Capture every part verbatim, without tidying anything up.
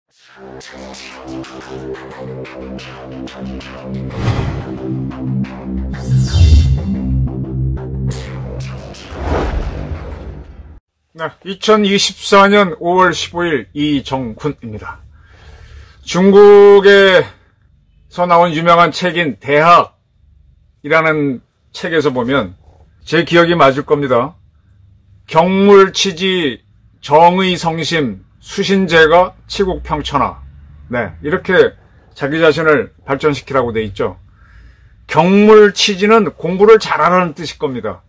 네, 이천이십사년 오월 십오일 이정훈입니다. 중국에서 나온 유명한 책인 대학이라는 책에서 보면 제 기억이 맞을 겁니다. 경물치지 정의성심 수신제가 치국평천하. 네, 이렇게 자기 자신을 발전시키라고 돼 있죠. 경물치지는 공부를 잘하라는 뜻일 겁니다.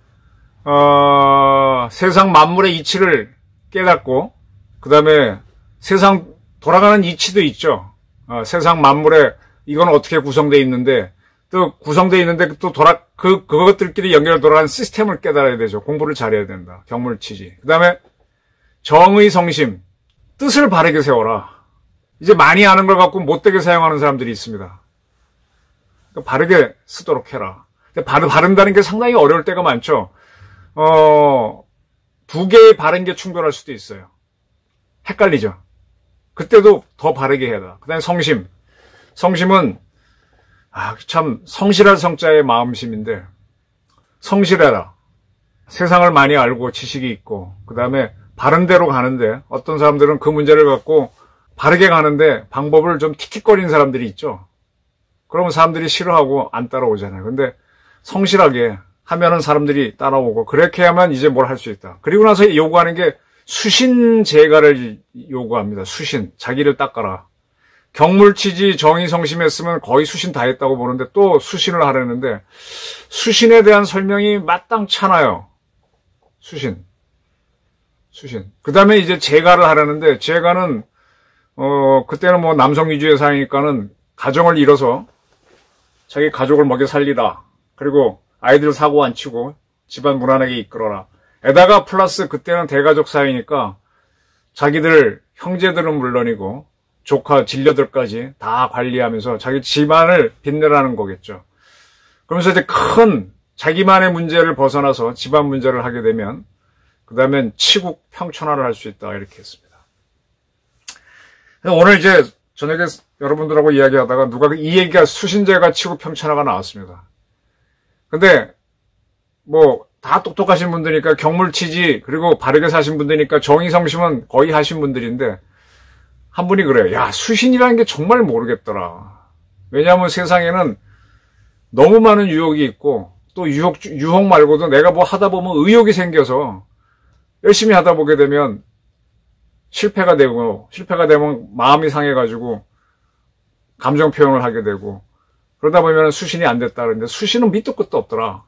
어, 세상 만물의 이치를 깨닫고, 그 다음에 세상 돌아가는 이치도 있죠. 어, 세상 만물에 이건 어떻게 구성되어 있는데, 또 구성되어 있는데 또 돌아, 그, 그것들끼리 연결 돌아가는 시스템을 깨달아야 되죠. 공부를 잘해야 된다. 경물치지. 그 다음에 정의성심. 뜻을 바르게 세워라. 이제 많이 아는 걸 갖고 못되게 사용하는 사람들이 있습니다. 그러니까 바르게 쓰도록 해라. 바르, 바른다는 게 상당히 어려울 때가 많죠. 어, 두 개의 바른 게 충돌할 수도 있어요. 헷갈리죠. 그때도 더 바르게 해야 돼. 그 다음에 성심. 성심은, 아, 참, 성실할 성자의 마음심인데, 성실해라. 세상을 많이 알고 지식이 있고, 그 다음에 바른 대로 가는데, 어떤 사람들은 그 문제를 갖고 바르게 가는데 방법을 좀 틱틱거리는 사람들이 있죠. 그러면 사람들이 싫어하고 안 따라오잖아요. 근데 성실하게 하면은 사람들이 따라오고, 그렇게 하면 이제 뭘 할 수 있다. 그리고 나서 요구하는 게 수신제가를 요구합니다. 수신. 자기를 닦아라. 경물치지 정의성심했으면 거의 수신 다 했다고 보는데 또 수신을 하려는데, 수신에 대한 설명이 마땅찮아요. 수신. 수신. 그 다음에 이제 제가를 하려는데, 제가는, 어, 그때는 뭐 남성 위주의 사회니까는 가정을 이뤄서 자기 가족을 먹여 살리라. 그리고 아이들 사고 안 치고 집안 무난하게 이끌어라. 에다가 플러스 그때는 대가족 사회니까 자기들, 형제들은 물론이고 조카, 진려들까지 다 관리하면서 자기 집안을 빛내라는 거겠죠. 그러면서 이제 큰 자기만의 문제를 벗어나서 집안 문제를 하게 되면 그 다음엔 치국 평천하를 할 수 있다. 이렇게 했습니다. 오늘 이제 저녁에 여러분들하고 이야기하다가 누가 이 얘기가 수신제가 치국 평천하가 나왔습니다. 근데 뭐 다 똑똑하신 분들이니까 경물치지 그리고 바르게 사신 분들이니까 정의성심은 거의 하신 분들인데 한 분이 그래요. 야, 수신이라는 게 정말 모르겠더라. 왜냐하면 세상에는 너무 많은 유혹이 있고 또 유혹, 유혹 말고도 내가 뭐 하다 보면 의욕이 생겨서 열심히 하다 보게 되면 실패가 되고, 실패가 되면 마음이 상해가지고 감정 표현을 하게 되고, 그러다 보면 수신이 안 됐다 그러는데 수신은 밑도 끝도 없더라.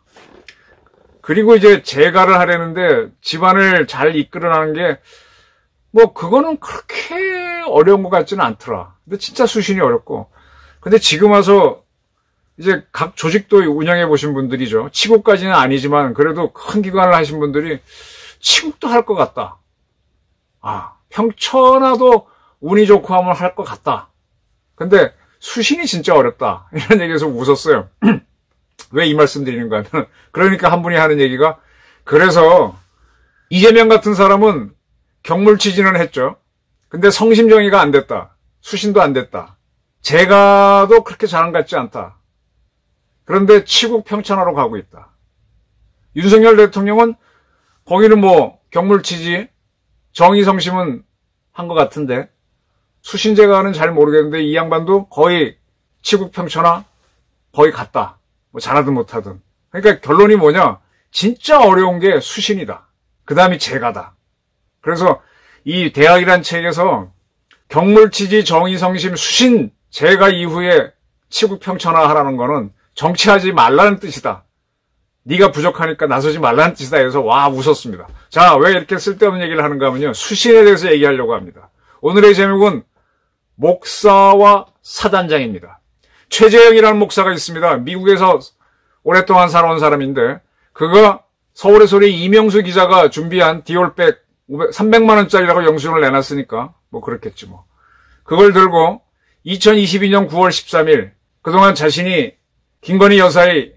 그리고 이제 제가를 하려는데 집안을 잘 이끌어나가는 게 뭐 그거는 그렇게 어려운 것 같지는 않더라. 근데 진짜 수신이 어렵고, 근데 지금 와서 이제 각 조직도 운영해 보신 분들이죠. 치국까지는 아니지만 그래도 큰 기관을 하신 분들이 치국도 할 것 같다. 아, 평천하도 운이 좋고 하면 할 것 같다. 근데 수신이 진짜 어렵다. 이런 얘기에서 웃었어요. 왜 이 말씀 드리는가 하면, 그러니까 한 분이 하는 얘기가, 그래서 이재명 같은 사람은 경물치지는 했죠. 근데 성심정의가 안 됐다. 수신도 안 됐다. 제가도 그렇게 잘한 것 같지 않다. 그런데 치국 평천하로 가고 있다. 윤석열 대통령은 거기는 뭐 경물치지, 정의성심은 한 것 같은데 수신제가는 잘 모르겠는데 이 양반도 거의 치국평천하 거의 갔다. 뭐 잘하든 못하든. 그러니까 결론이 뭐냐? 진짜 어려운 게 수신이다. 그 다음이 제가다. 그래서 이 대학이란 책에서 경물치지 정의성심 수신 제가 이후에 치국평천하 하라는 거는 정치하지 말라는 뜻이다. 네가 부족하니까 나서지 말라는 뜻이다 해서 와 웃었습니다. 자, 왜 이렇게 쓸데없는 얘기를 하는가 하면요. 수신에 대해서 얘기하려고 합니다. 오늘의 제목은 목사와 사단장입니다. 최재형이라는 목사가 있습니다. 미국에서 오랫동안 살아온 사람인데 그가 서울의 소리 이명수 기자가 준비한 디올백 삼백만 원짜리라고 영수증을 내놨으니까 뭐 그렇겠지 뭐. 그걸 들고 이천이십이년 구월 십삼일 그동안 자신이 김건희 여사의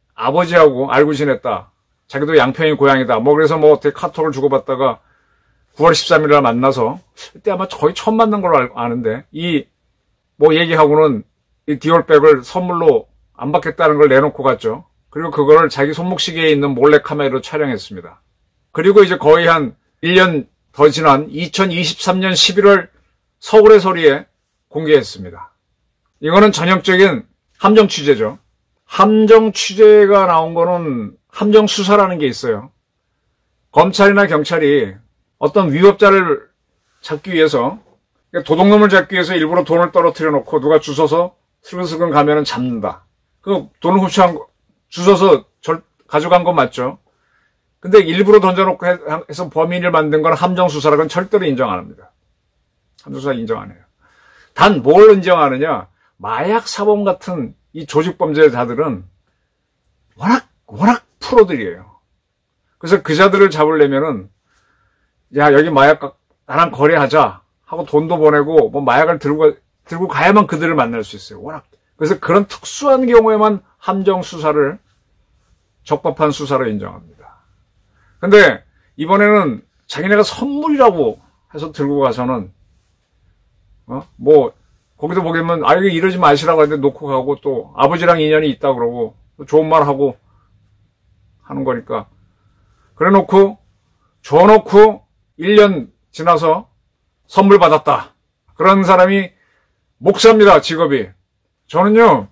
아버지하고 알고 지냈다. 자기도 양평이 고향이다. 뭐 그래서 뭐 어떻게 카톡을 주고받다가 구월 십삼일 날 만나서 그때 아마 거의 처음 만난 걸로 아는데 이 뭐 얘기하고는 이 디올백을 선물로 안 받겠다는 걸 내놓고 갔죠. 그리고 그거를 자기 손목시계에 있는 몰래카메라로 촬영했습니다. 그리고 이제 거의 한 일 년 더 지난 이천이십삼년 십일월 서울의 소리에 공개했습니다. 이거는 전형적인 함정 취재죠. 함정 취재가 나온 거는 함정 수사라는 게 있어요. 검찰이나 경찰이 어떤 위협자를 잡기 위해서, 도둑놈을 잡기 위해서 일부러 돈을 떨어뜨려 놓고 누가 주워서 슬근슬근 가면은 잡는다. 그 돈을 훔쳐간 거, 주워서 절, 가져간 건 맞죠. 근데 일부러 던져놓고 해서 범인을 만든 건 함정수사라고는 절대로 인정 안 합니다. 함정수사 인정 안 해요. 단 뭘 인정하느냐, 마약 사범 같은 이 조직범죄자들은 워낙 워낙 프로들이에요. 그래서 그 자들을 잡으려면은 야 여기 마약 나랑 거래하자 하고 돈도 보내고 뭐 마약을 들고 들고 가야만 그들을 만날 수 있어요. 워낙. 그래서 그런 특수한 경우에만 함정 수사를 적법한 수사로 인정합니다. 근데 이번에는 자기네가 선물이라고 해서 들고 가서는 어? 뭐 거기도 보겠면 아 이게 이러지 마시라고 하는데 놓고 가고 또 아버지랑 인연이 있다 그러고 좋은 말 하고 하는 거니까 그래 놓고 줘놓고 일 년 지나서 선물 받았다. 그런 사람이 목사입니다. 직업이. 저는요.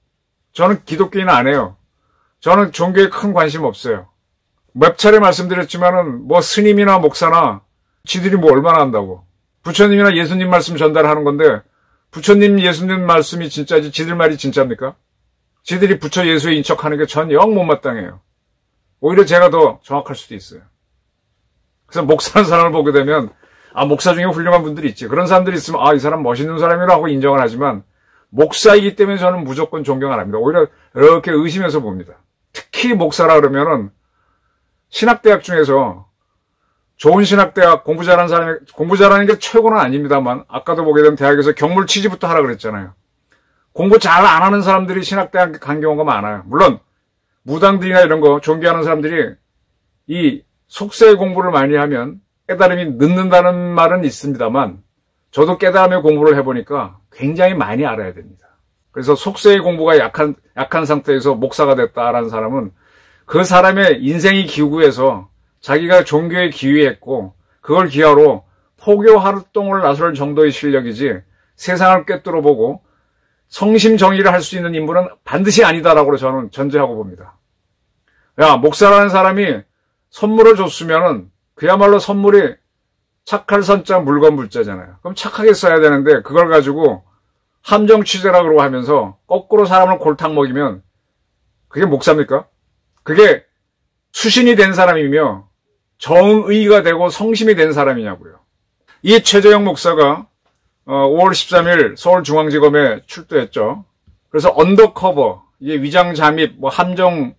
저는 기독교인 안 해요. 저는 종교에 큰 관심 없어요. 몇 차례 말씀드렸지만은 뭐 스님이나 목사나 지들이 뭐 얼마나 한다고. 부처님이나 예수님 말씀 전달하는 건데 부처님 예수님 말씀이 진짜지 지들 말이 진짜입니까? 지들이 부처 예수의 인척하는 게 전 영 못마땅해요. 오히려 제가 더 정확할 수도 있어요. 그래서 목사라는 사람을 보게 되면 아 목사 중에 훌륭한 분들이 있지. 그런 사람들이 있으면 아 이 사람 멋있는 사람이라고 인정을 하지만 목사이기 때문에 저는 무조건 존경 안 합니다. 오히려 이렇게 의심해서 봅니다. 특히 목사라 그러면은 신학대학 중에서 좋은 신학대학 공부 잘하는 사람이 공부 잘하는 게 최고는 아닙니다만 아까도 보게 되면 대학에서 경물 취지부터 하라 그랬잖아요. 공부 잘 안 하는 사람들이 신학대학 간 경우가 많아요. 물론 무당들이나 이런 거 존경하는 사람들이 이 속세 공부를 많이 하면 깨달음이 늦는다는 말은 있습니다만 저도 깨달음의 공부를 해보니까 굉장히 많이 알아야 됩니다. 그래서 속세의 공부가 약한, 약한 상태에서 목사가 됐다라는 사람은 그 사람의 인생이 기구해서 자기가 종교에 기유했고 그걸 기하로 포교 활동을 나설 정도의 실력이지 세상을 꿰뚫어보고 성심정의를 할 수 있는 인물은 반드시 아니다라고 저는 전제하고 봅니다. 야, 목사라는 사람이 선물을 줬으면은 그야말로 선물이 착할 선자 물건 물자잖아요. 그럼 착하게 써야 되는데 그걸 가지고 함정 취재라 그러고 하면서 거꾸로 사람을 골탕 먹이면 그게 목사입니까? 그게 수신이 된 사람이며 정의가 되고 성심이 된 사람이냐고요. 이 최재형 목사가 오월 십삼일 서울중앙지검에 출두했죠. 그래서 언더커버, 이게 위장 잠입, 뭐 함정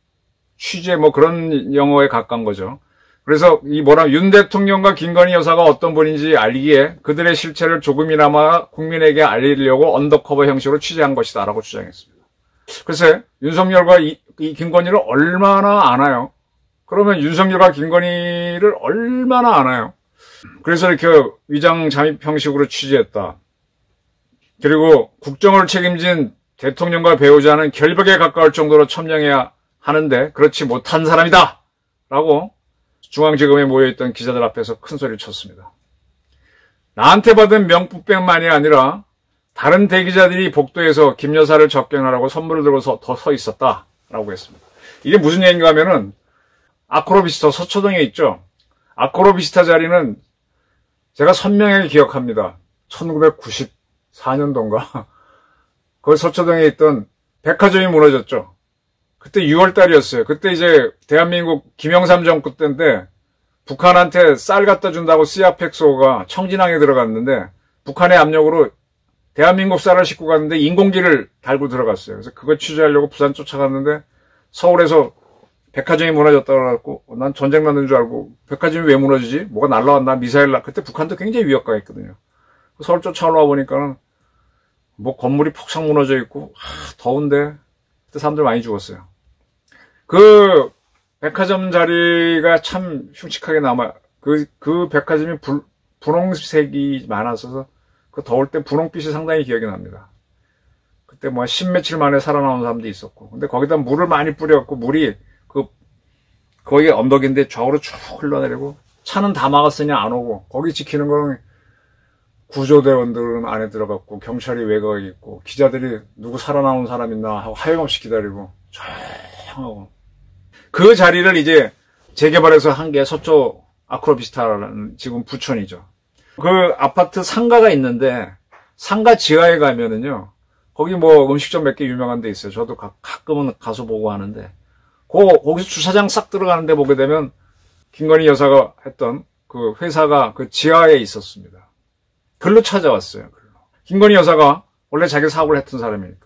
취재 뭐 그런 영어에 가까운 거죠. 그래서 이 뭐라 윤 대통령과 김건희 여사가 어떤 분인지 알기에 그들의 실체를 조금이나마 국민에게 알리려고 언더커버 형식으로 취재한 것이다라고 주장했습니다. 글쎄 윤석열과 이, 이 김건희를 얼마나 아나요? 그러면 윤석열과 김건희를 얼마나 아나요? 그래서 이렇게 위장 잠입 형식으로 취재했다. 그리고 국정을 책임진 대통령과 배우자는 결벽에 가까울 정도로 첨령해야 하는데 그렇지 못한 사람이다! 라고 중앙지검에 모여있던 기자들 앞에서 큰 소리를 쳤습니다. 나한테 받은 명품백만이 아니라 다른 대기자들이 복도에서 김 여사를 접견하라고 선물을 들고서 더 서 있었다. 라고 했습니다. 이게 무슨 얘기인가 하면은 아크로비스타 서초동에 있죠. 아크로비스타 자리는 제가 선명하게 기억합니다. 천구백구십사년도인가 그 서초동에 있던 백화점이 무너졌죠. 그때 유월 달이었어요. 그때 이제 대한민국 김영삼 정권 때인데 북한한테 쌀 갖다 준다고 씨아펙소가 청진항에 들어갔는데 북한의 압력으로 대한민국 쌀을 싣고 갔는데 인공기를 달고 들어갔어요. 그래서 그거 취재하려고 부산 쫓아갔는데 서울에서 백화점이 무너졌다고 그래갖고 난 전쟁 났는 줄 알고 백화점이 왜 무너지지? 뭐가 날라왔나? 미사일 날 그때 북한도 굉장히 위협가했거든요. 서울 쫓아올라 보니까는 뭐 건물이 폭삭 무너져 있고 하, 더운데 그때 사람들 많이 죽었어요. 그 백화점 자리가 참 흉측하게 남아 그, 그 백화점이 불, 분홍색이 많아서 그 더울 때 분홍빛이 상당히 기억이 납니다. 그때 뭐 십며칠 만에 살아나온 사람도 있었고. 근데 거기다 물을 많이 뿌려갖고 물이 그, 거기 언덕인데 좌우로 쭉 흘러내리고 차는 다 막았으니 안 오고 거기 지키는 거는 구조대원들은 안에 들어갔고 경찰이 외곽에 있고 기자들이 누구 살아나온 사람 있나 하고 하염없이 기다리고 조용하고 그 자리를 이제 재개발해서 한 게 서초 아크로비스타라는 지금 부천이죠. 그 아파트 상가가 있는데 상가 지하에 가면은요 거기 뭐 음식점 몇 개 유명한 데 있어요. 저도 가, 가끔은 가서 보고 하는데 그 거기서 주차장 싹 들어가는데 보게 되면 김건희 여사가 했던 그 회사가 그 지하에 있었습니다. 글로 찾아왔어요. 글로. 김건희 여사가 원래 자기 사업을 했던 사람이니까.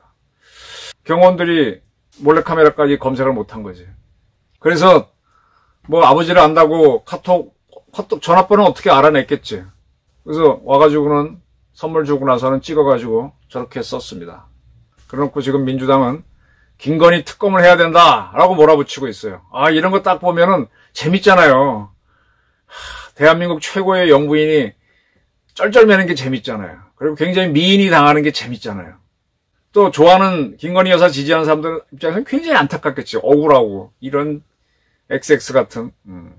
경호원들이 몰래카메라까지 검색을 못한 거지. 그래서 뭐 아버지를 안다고 카톡, 카톡 전화번호는 어떻게 알아냈겠지. 그래서 와가지고는 선물 주고 나서는 찍어가지고 저렇게 썼습니다. 그래놓고 지금 민주당은 김건희 특검을 해야 된다라고 몰아붙이고 있어요. 아 이런 거 딱 보면은 재밌잖아요. 하, 대한민국 최고의 영부인이 쩔쩔매는 게 재밌잖아요. 그리고 굉장히 미인이 당하는 게 재밌잖아요. 또 좋아하는 김건희 여사 지지하는 사람들 입장에서는 굉장히 안타깝겠죠. 억울하고 이런 엑스엑스 같은. 음.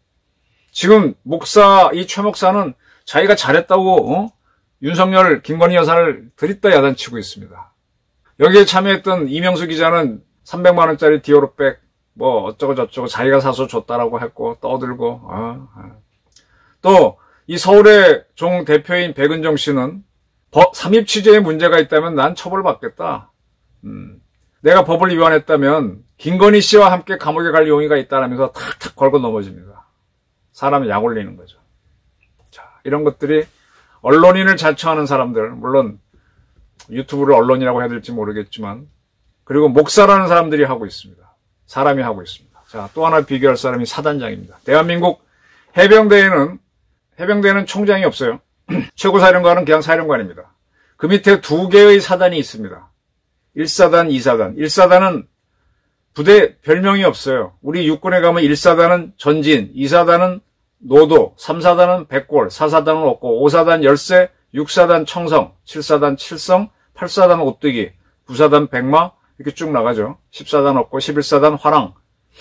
지금 목사 이 최 목사는 자기가 잘했다고 어? 윤석열 김건희 여사를 들이다 야단치고 있습니다. 여기에 참여했던 이명수 기자는 삼백만 원짜리 디오로백 뭐 어쩌고 저쩌고 자기가 사서 줬다라고 했고 떠들고 어, 어. 또 이 서울의 종 대표인 백은정 씨는 법, 삼입 취재에 문제가 있다면 난 처벌받겠다. 음, 내가 법을 위반했다면 김건희 씨와 함께 감옥에 갈 용의가 있다라면서 탁탁 걸고 넘어집니다. 사람이 약 올리는 거죠. 자, 이런 것들이 언론인을 자처하는 사람들, 물론 유튜브를 언론이라고 해야 될지 모르겠지만, 그리고 목사라는 사람들이 하고 있습니다. 사람이 하고 있습니다. 자, 또 하나 비교할 사람이 사단장입니다. 대한민국 해병대에는 해병대에는 총장이 없어요. 최고사령관은 그냥 사령관입니다. 그 밑에 두 개의 사단이 있습니다. 일 사단, 이 사단. 일 사단은 부대 별명이 없어요. 우리 육군에 가면 일 사단은 전진, 이 사단은 노도, 삼 사단은 백골, 사 사단은 옥고, 오 사단 열세, 육 사단 청성, 칠 사단 칠성, 팔 사단 오뜨기, 구 사단 백마 이렇게 쭉 나가죠. 십 사단 옥고, 십일 사단 화랑.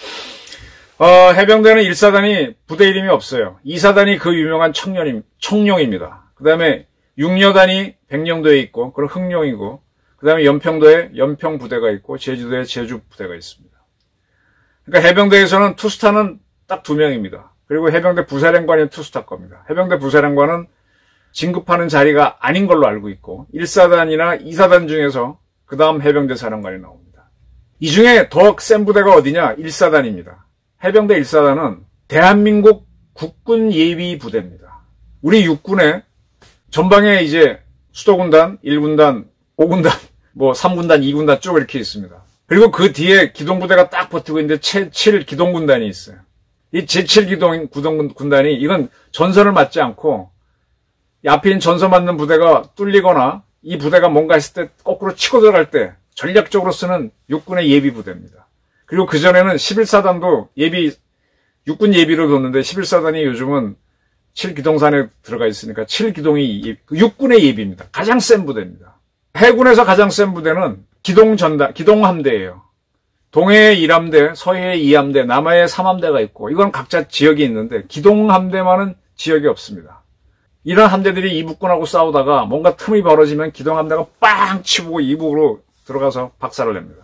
어, 해병대는 일 사단이 부대 이름이 없어요. 이 사단이 그 유명한 청년임, 청룡입니다. 그 다음에 육 여단이 백령도에 있고, 그럼 흑룡이고, 그 다음에 연평도에 연평 부대가 있고, 제주도에 제주 부대가 있습니다. 그러니까 해병대에서는 투스타는 딱 두 명입니다. 그리고 해병대 부사령관이 투스타 겁니다. 해병대 부사령관은 진급하는 자리가 아닌 걸로 알고 있고, 일 사단이나 이 사단 중에서 그 다음 해병대 사령관이 나옵니다. 이 중에 더 센 부대가 어디냐? 일 사단입니다. 해병대 일 사단은 대한민국 국군 예비 부대입니다. 우리 육군에 전방에 이제 수도군단, 일 군단, 오 군단, 뭐 삼 군단, 이 군단 쭉 이렇게 있습니다. 그리고 그 뒤에 기동부대가 딱 버티고 있는데 제칠 기동군단이 있어요. 이 제칠 기동 군단이 이건 전선을 맞지 않고 앞에 있는 전선 맞는 부대가 뚫리거나 이 부대가 뭔가 했을 때 거꾸로 치고 들어갈 때 전략적으로 쓰는 육군의 예비 부대입니다. 그리고 그전에는 십일 사단도 예비, 육군 예비로 뒀는데 십일 사단이 요즘은 칠 기동산에 들어가 있으니까 칠 기동이 육군의 예비입니다. 가장 센 부대입니다. 해군에서 가장 센 부대는 기동전단, 기동함대예요. 동해에 일 함대, 서해에 이 함대, 남해에 삼 함대가 있고 이건 각자 지역이 있는데 기동함대만은 지역이 없습니다. 이런 함대들이 이북군하고 싸우다가 뭔가 틈이 벌어지면 기동함대가 빵 치고 이북으로 들어가서 박살을 냅니다.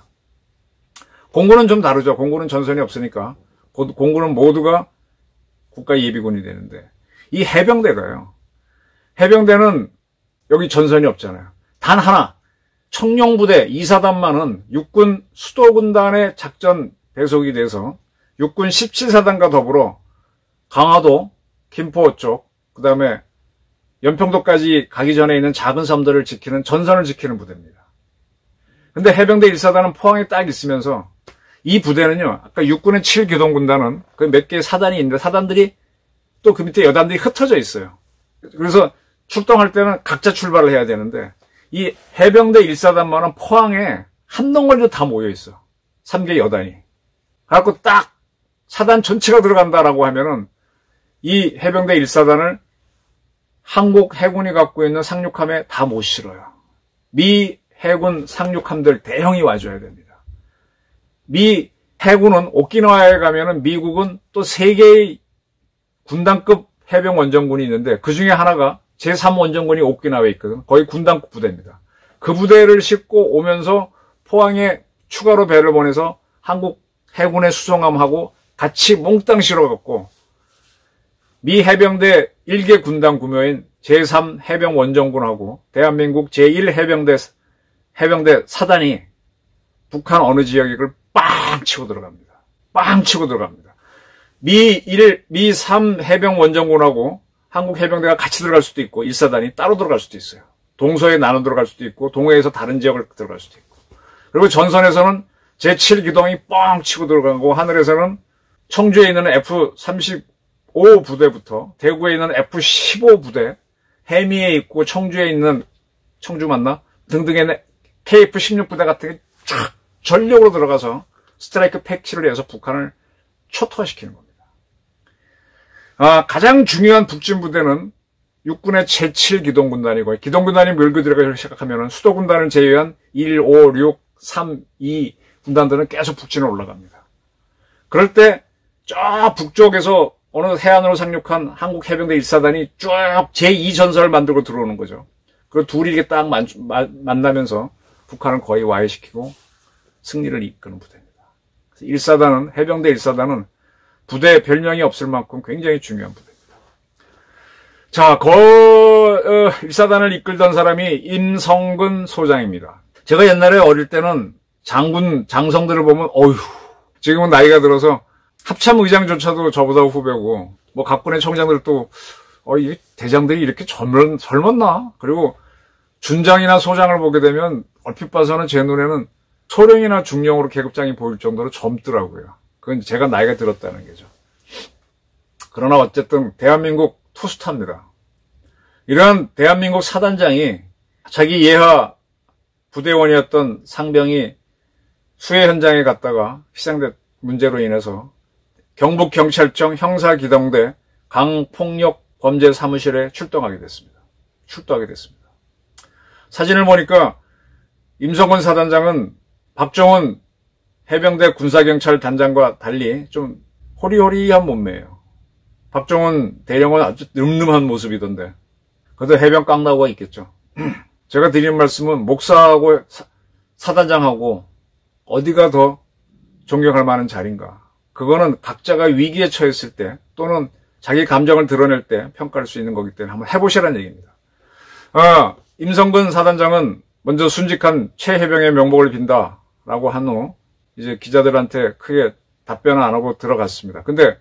공군은 좀 다르죠. 공군은 전선이 없으니까 공군은 모두가 국가예비군이 되는데 이 해병대가요. 해병대는 여기 전선이 없잖아요. 단 하나 청룡부대 이 사단만은 육군 수도군단의 작전 배속이 돼서 육군 십칠 사단과 더불어 강화도, 김포 쪽, 그 다음에 연평도까지 가기 전에 있는 작은 섬들을 지키는 전선을 지키는 부대입니다. 근데 해병대 일 사단은 포항에 딱 있으면서 이 부대는요, 아까 육군의 칠 기동군단은 그 몇 개의 사단이 있는데 사단들이 또 그 밑에 여단들이 흩어져 있어요. 그래서 출동할 때는 각자 출발을 해야 되는데 이 해병대 일 사단만은 포항에 한 덩어리로 다 모여 있어. 삼 개 여단이. 그래갖고 딱 사단 전체가 들어간다라고 하면은 이 해병대 일 사단을 한국 해군이 갖고 있는 상륙함에 다 못 실어요. 미 해군 상륙함들 대형이 와줘야 됩니다. 미 해군은 오키나와에 가면은 미국은 또 세 개의 군단급 해병 원정군이 있는데 그 중에 하나가 제삼 원정군이 오키나와에 있거든. 거의 군단급 부대입니다. 그 부대를 싣고 오면서 포항에 추가로 배를 보내서 한국 해군의 수송함하고 같이 몽땅 실어갖고 미 해병대 일 개 군단 구묘인 제삼 해병 원정군하고 대한민국 제일 해병대 해병대 사단이 북한 어느 지역을 빵 치고 들어갑니다. 빵 치고 들어갑니다. 미 일, 미 삼 해병 원정군하고 한국 해병대가 같이 들어갈 수도 있고 일 사단이 따로 들어갈 수도 있어요. 동서에 나눠 들어갈 수도 있고 동해에서 다른 지역을 들어갈 수도 있고. 그리고 전선에서는 제칠 기동이 뻥 치고 들어가고 하늘에서는 청주에 있는 에프 삼십오 부대부터 대구에 있는 에프 십오 부대, 해미에 있고 청주에 있는 청주 맞나? 등등의 케이에프 십육 부대 같은 게 쫙 전력으로 들어가서 스트라이크 패키를 해서 북한을 초토화시키는 겁니다. 아, 가장 중요한 북진 부대는 육군의 제칠 기동군단이고 기동군단이 밀고 들어가기 시작하면 수도군단을 제외한 일, 오, 육, 삼, 이 군단들은 계속 북진을 올라갑니다. 그럴 때 저 북쪽에서 어느 해안으로 상륙한 한국 해병대 일 사단이 쭉 제이 전선을 만들고 들어오는 거죠. 그 둘이 이렇게 딱 만, 만나면서 북한을 거의 와해시키고 승리를 이끄는 부대입니다. 일 사단은 해병대 일 사단은 부대 별명이 없을 만큼 굉장히 중요한 부대입니다. 자, 거 어, 일 사단을 이끌던 사람이 임성근 소장입니다. 제가 옛날에 어릴 때는 장군 장성들을 보면 어휴, 지금은 나이가 들어서 합참 의장조차도 저보다 후배고 뭐 각군의 총장들도 어, 이 대장들이 이렇게 젊, 젊었나? 그리고 준장이나 소장을 보게 되면 얼핏 봐서는 제 눈에는 소령이나 중령으로 계급장이 보일 정도로 젊더라고요. 그건 제가 나이가 들었다는 거죠. 그러나 어쨌든 대한민국 투스타입니다. 이런 대한민국 사단장이 자기 예하 부대원이었던 상병이 수해 현장에 갔다가 희생된 문제로 인해서 경북경찰청 형사기동대 강폭력범죄사무실에 출동하게 됐습니다. 출동하게 됐습니다. 사진을 보니까 임성근 사단장은 박정훈 해병대 군사경찰 단장과 달리 좀 호리호리한 몸매예요. 박정훈 대령은 아주 늠름한 모습이던데. 그래도 해병 깡나고가 있겠죠. 제가 드리는 말씀은 목사하고 사, 사단장하고 어디가 더 존경할 만한 자리인가. 그거는 각자가 위기에 처했을 때 또는 자기 감정을 드러낼 때 평가할 수 있는 거기 때문에 한번 해보시라는 얘기입니다. 아, 임성근 사단장은 먼저 순직한 최해병의 명복을 빈다라고 한 후 이제 기자들한테 크게 답변을 안 하고 들어갔습니다. 근데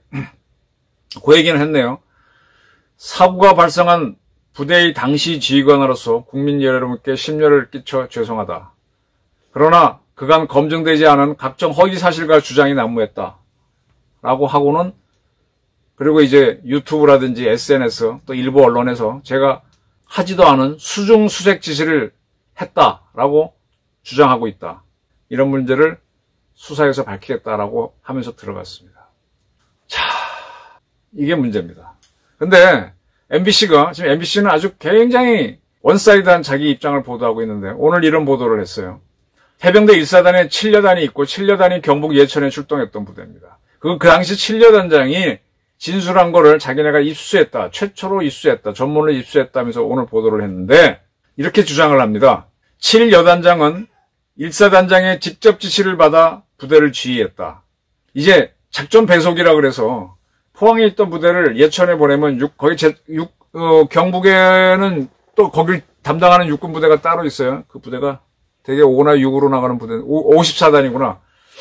그 얘기는 했네요. 사고가 발생한 부대의 당시 지휘관으로서 국민 여러분께 심려를 끼쳐 죄송하다. 그러나 그간 검증되지 않은 각종 허위 사실과 주장이 난무했다. 라고 하고는 그리고 이제 유튜브라든지 에스엔에스 또 일부 언론에서 제가 하지도 않은 수중 수색 지시를 했다라고 주장하고 있다. 이런 문제를 수사에서 밝히겠다라고 하면서 들어갔습니다. 자, 이게 문제입니다. 근데 엠비씨가 지금 엠비씨는 아주 굉장히 원사이드한 자기 입장을 보도하고 있는데 오늘 이런 보도를 했어요. 해병대 일 사단에 칠여단이 있고 칠여단이 경북 예천에 출동했던 부대입니다. 그, 그 당시 칠여단장이 진술한 거를 자기네가 입수했다. 최초로 입수했다. 전문을 입수했다면서 오늘 보도를 했는데 이렇게 주장을 합니다. 칠여단장은 일 사단장의 직접 지시를 받아 부대를 지휘했다. 이제 작전 배속이라 그래서 포항에 있던 부대를 예천에 보내면 육, 거기 제, 육, 어, 경북에는 또 거길 담당하는 육군 부대가 따로 있어요. 그 부대가 되게 오나 육으로 나가는 부대, 오십사단이구나.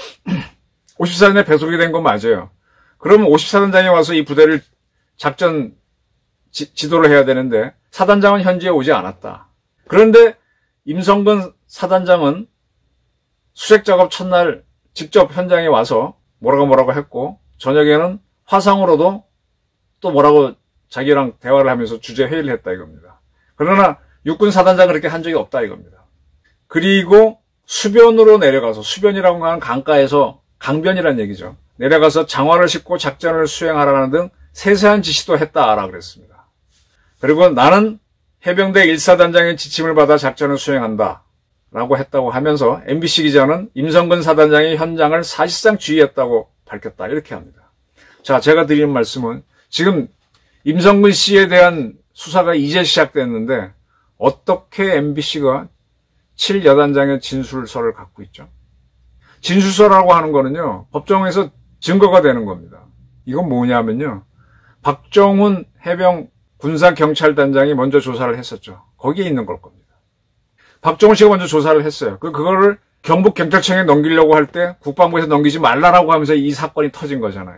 오십사단에 배속이 된 건 맞아요. 그러면 오십사단장이 와서 이 부대를 작전 지, 지도를 해야 되는데 사단장은 현지에 오지 않았다. 그런데 임성근 사단장은 수색작업 첫날 직접 현장에 와서 뭐라고 뭐라고 했고 저녁에는 화상으로도 또 뭐라고 자기랑 대화를 하면서 주제 회의를 했다 이겁니다. 그러나 육군 사단장은 그렇게 한 적이 없다 이겁니다. 그리고 수변으로 내려가서 수변이라고 하는 강가에서 강변이란 얘기죠. 내려가서 장화를 싣고 작전을 수행하라는 등 세세한 지시도 했다라 그랬습니다. 그리고 나는 해병대 일 사단장의 지침을 받아 작전을 수행한다 라고 했다고 하면서 엠비씨 기자는 임성근 사단장이 현장을 사실상 지휘했다고 밝혔다 이렇게 합니다. 자, 제가 드리는 말씀은 지금 임성근 씨에 대한 수사가 이제 시작됐는데 어떻게 엠비씨가 칠 여단장의 진술서를 갖고 있죠? 진술서라고 하는 거는요, 법정에서 증거가 되는 겁니다. 이건 뭐냐면요, 박정훈 해병 군사경찰단장이 먼저 조사를 했었죠. 거기에 있는 걸 겁니다. 박정훈 씨가 먼저 조사를 했어요. 그, 그거를 경북경찰청에 넘기려고 할 때 국방부에서 넘기지 말라라고 하면서 이 사건이 터진 거잖아요.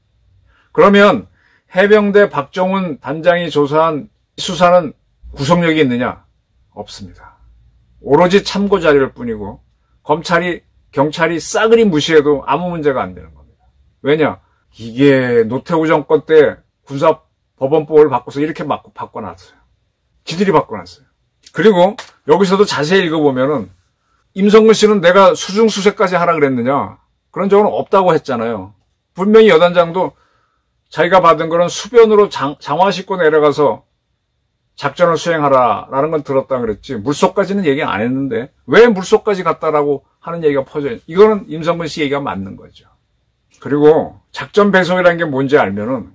그러면 해병대 박정훈 단장이 조사한 수사는 구속력이 있느냐? 없습니다. 오로지 참고 자료일 뿐이고 검찰이, 경찰이 싸그리 무시해도 아무 문제가 안 되는 겁니다. 왜냐? 이게 노태우 정권 때 군사법원법을 바꿔서 이렇게 막 바꿔놨어요. 지들이 바꿔놨어요. 그리고 여기서도 자세히 읽어보면은 임성근 씨는 내가 수중수색까지 하라 그랬느냐? 그런 적은 없다고 했잖아요. 분명히 여단장도 자기가 받은 거는 수변으로 장, 장화 싣고 내려가서 작전을 수행하라라는 건 들었다 그랬지 물속까지는 얘기 안 했는데 왜 물속까지 갔다라고 하는 얘기가 퍼져요. 이거는 임성근 씨 얘기가 맞는 거죠. 그리고 작전 배송이라는 게 뭔지 알면은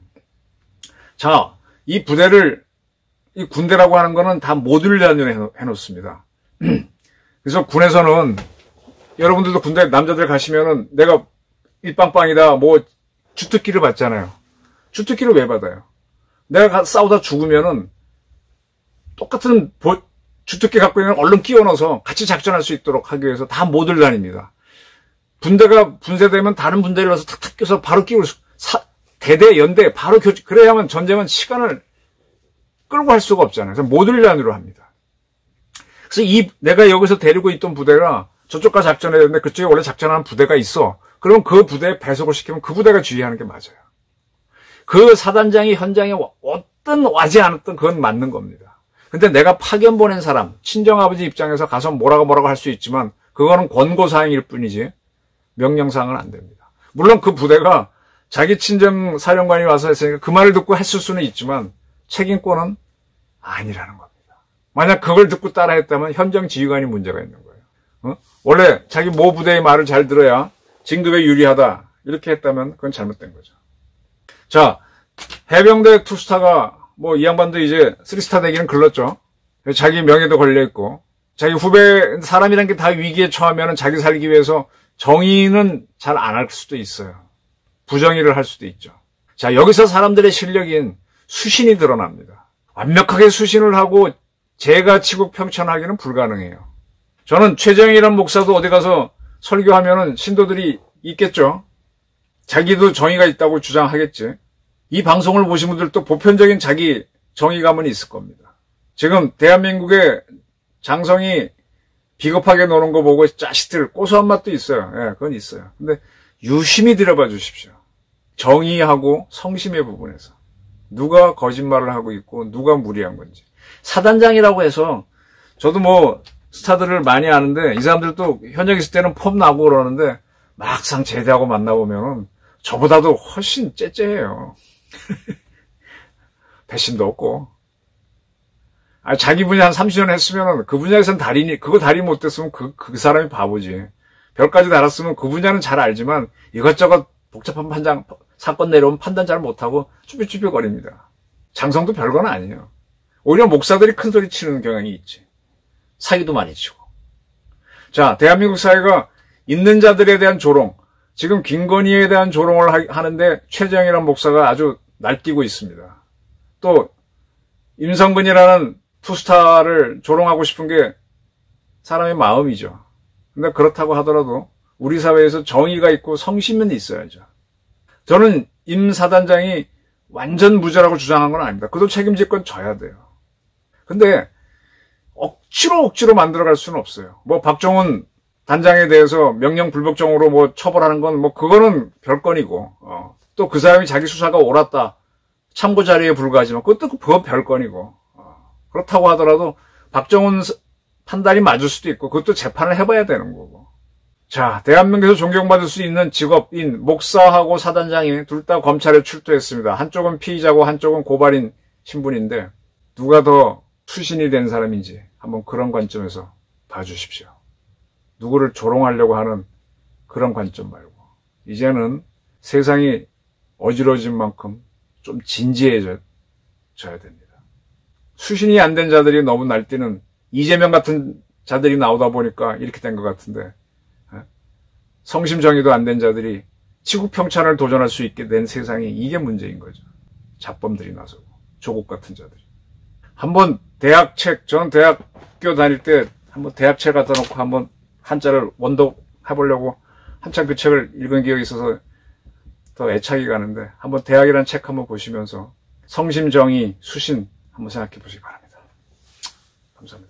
자, 이 부대를 이 군대라고 하는 거는 다 모듈 단위로 해놓습니다. 그래서 군에서는 여러분들도 군대 남자들 가시면은 내가 일빵빵이다 뭐 주특기를 받잖아요. 주특기를 왜 받아요? 내가 싸우다 죽으면은 똑같은 보, 주특기 갖고 있는 얼른 끼워 넣어서 같이 작전할 수 있도록 하기 위해서 다 모듈 단위입니다. 분대가 분쇄되면 다른 분대를 넣어서 탁탁 껴서 바로 끼울 수, 사, 대대, 연대, 바로 교체, 그래야만 전쟁은 시간을 끌고 할 수가 없잖아요. 그래서 모듈 단위로 합니다. 그래서 이, 내가 여기서 데리고 있던 부대가 저쪽까지 작전해야 되는데 그쪽에 원래 작전하는 부대가 있어. 그럼 그 부대에 배속을 시키면 그 부대가 지휘하는 게 맞아요. 그 사단장이 현장에 어떤 와지 않았던 그건 맞는 겁니다. 근데 내가 파견 보낸 사람, 친정아버지 입장에서 가서 뭐라고 뭐라고 할 수 있지만 그거는 권고사항일 뿐이지 명령사항은 안 됩니다. 물론 그 부대가 자기 친정 사령관이 와서 했으니까 그 말을 듣고 했을 수는 있지만 책임권은 아니라는 겁니다. 만약 그걸 듣고 따라 했다면 현장 지휘관이 문제가 있는 거예요. 어? 원래 자기 모 부대의 말을 잘 들어야 진급에 유리하다 이렇게 했다면 그건 잘못된 거죠. 자, 해병대 투스타가 뭐 이 양반도 이제 쓰리스타 되기는 글렀죠. 자기 명예도 걸려있고 자기 후배 사람이란 게 다 위기에 처하면 자기 살기 위해서 정의는 잘 안 할 수도 있어요. 부정의를 할 수도 있죠. 자, 여기서 사람들의 실력인 수신이 드러납니다. 완벽하게 수신을 하고 제가 치고 평천하기는 불가능해요. 저는 최정희란 목사도 어디 가서 설교하면은 신도들이 있겠죠. 자기도 정의가 있다고 주장하겠지. 이 방송을 보신 분들도 보편적인 자기 정의감은 있을 겁니다. 지금 대한민국의 장성이 비겁하게 노는 거 보고 자식들 고소한 맛도 있어요. 예, 그건 있어요. 근데 유심히 들여봐 주십시오. 정의하고 성심의 부분에서. 누가 거짓말을 하고 있고 누가 무리한 건지. 사단장이라고 해서 저도 뭐 스타들을 많이 아는데 이 사람들도 현역에 있을 때는 폼 나고 그러는데 막상 제대하고 만나보면 저보다도 훨씬 째째해요. 배심도 없고. 아, 자기 분야 한 삼십 년 했으면 그 분야에서는 달인이, 그거 달인 못됐으면 그, 그 사람이 바보지. 별까지 달았으면 그 분야는 잘 알지만 이것저것 복잡한 판단, 사건 내려오면 판단 잘 못하고 쭈뼛쭈뼛거립니다. 장성도 별건 아니에요. 오히려 목사들이 큰 소리 치는 경향이 있지. 사기도 많이 치고. 자, 대한민국 사회가 있는 자들에 대한 조롱, 지금 김건희에 대한 조롱을 하는데 최정희라는 목사가 아주 날뛰고 있습니다. 또 임성근이라는 투스타를 조롱하고 싶은 게 사람의 마음이죠. 근데 그렇다고 하더라도 우리 사회에서 정의가 있고 성심은 있어야죠. 저는 임 사단장이 완전 무죄라고 주장한 건 아닙니다. 그도 책임질 건 져야 돼요. 근데 억지로 억지로 만들어갈 수는 없어요. 뭐 박정훈 단장에 대해서 명령 불복종으로 뭐 처벌하는 건 뭐 그거는 별건이고, 어. 또 그 사람이 자기 수사가 옳았다 참고 자리에 불과하지만 그것도 그건 별건이고, 어. 그렇다고 하더라도 박정훈 판단이 맞을 수도 있고 그것도 재판을 해봐야 되는 거고. 자, 대한민국에서 존경받을 수 있는 직업인 목사하고 사단장이 둘 다 검찰에 출두했습니다. 한쪽은 피의자고 한쪽은 고발인 신분인데 누가 더 수신이 된 사람인지 한번 그런 관점에서 봐주십시오. 누구를 조롱하려고 하는 그런 관점 말고 이제는 세상이 어지러진 만큼 좀 진지해져야 됩니다. 수신이 안 된 자들이 너무 날뛰는 이재명 같은 자들이 나오다 보니까 이렇게 된 것 같은데 성심정의도 안 된 자들이 지구평천을 도전할 수 있게 된 세상이 이게 문제인 거죠. 잡범들이 나서고 조국 같은 자들이. 한번 대학책, 저는 대학교 다닐 때 한번 대학책 갖다 놓고 한번 한자를 원독해보려고 한참 그 책을 읽은 기억이 있어서 더 애착이 가는데 한번 대학이라는 책 한번 보시면서 성심정의, 수신 한번 생각해 보시기 바랍니다. 감사합니다.